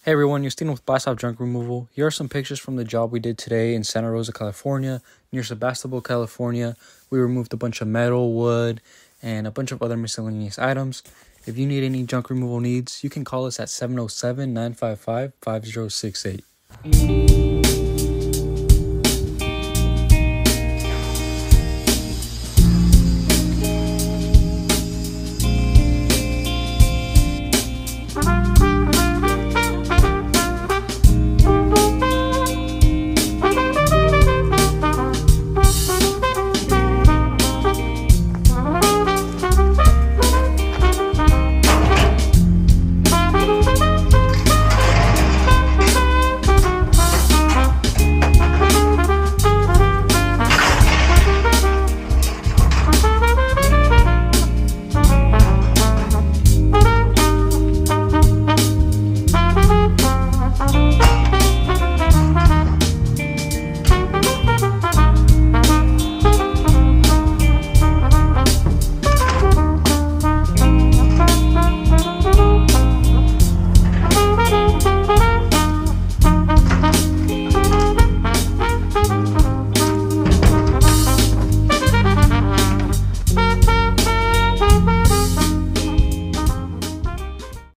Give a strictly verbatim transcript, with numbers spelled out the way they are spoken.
Hey everyone, you're staying with Blast Off Junk Removal. Here are some pictures from the job we did today in Santa Rosa, California, near Sebastopol, California. We removed a bunch of metal, wood, and a bunch of other miscellaneous items. If you need any junk removal needs, you can call us at seven oh seven, nine five five, five oh six eight.